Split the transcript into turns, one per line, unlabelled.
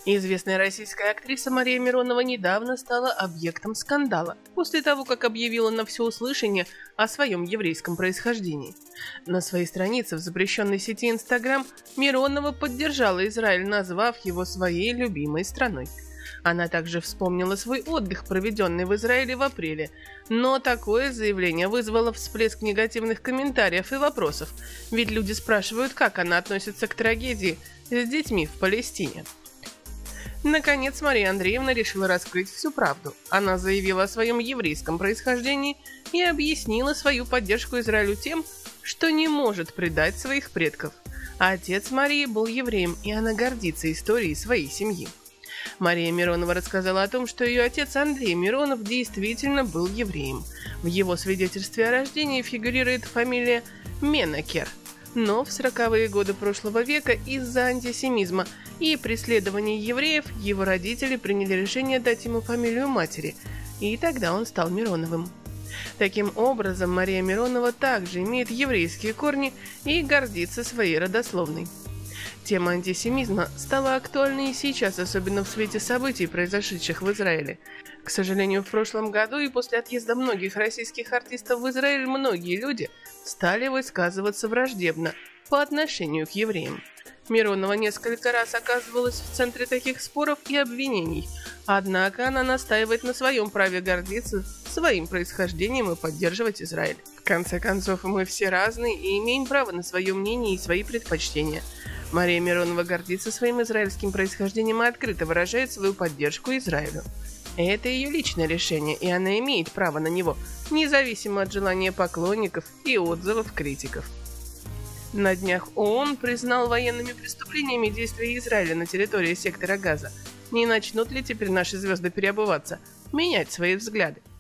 Известная российская актриса Мария Миронова недавно стала объектом скандала после того, как объявила на всеуслышание о своем еврейском происхождении. На своей странице в запрещенной сети Instagram Миронова поддержала Израиль, назвав его своей любимой страной. Она также вспомнила свой отдых, проведенный в Израиле в апреле, но такое заявление вызвало всплеск негативных комментариев и вопросов, ведь люди спрашивают, как она относится к трагедии с детьми в Палестине. Наконец, Мария Андреевна решила раскрыть всю правду. Она заявила о своем еврейском происхождении и объяснила свою поддержку Израилю тем, что не может предать своих предков. А отец Марии был евреем, и она гордится историей своей семьи. Мария Миронова рассказала о том, что ее отец Андрей Миронов действительно был евреем. В его свидетельстве о рождении фигурирует фамилия Менакер. Но в 40-е годы прошлого века из-за антисемизма и преследования евреев его родители приняли решение дать ему фамилию матери, и тогда он стал Мироновым. Таким образом, Мария Миронова также имеет еврейские корни и гордится своей родословной. Тема антисемизма стала актуальной и сейчас, особенно в свете событий, произошедших в Израиле. К сожалению, в прошлом году и после отъезда многих российских артистов в Израиль многие люди стали высказываться враждебно по отношению к евреям. Миронова несколько раз оказывалась в центре таких споров и обвинений, однако она настаивает на своем праве гордиться своим происхождением и поддерживать Израиль. В конце концов, мы все разные и имеем право на свое мнение и свои предпочтения. Мария Миронова гордится своим израильским происхождением и открыто выражает свою поддержку Израилю. Это ее личное решение, и она имеет право на него, независимо от желания поклонников и отзывов критиков. На днях ООН признал военными преступлениями действия Израиля на территории сектора Газа. Не начнут ли теперь наши звезды переобуваться, менять свои взгляды?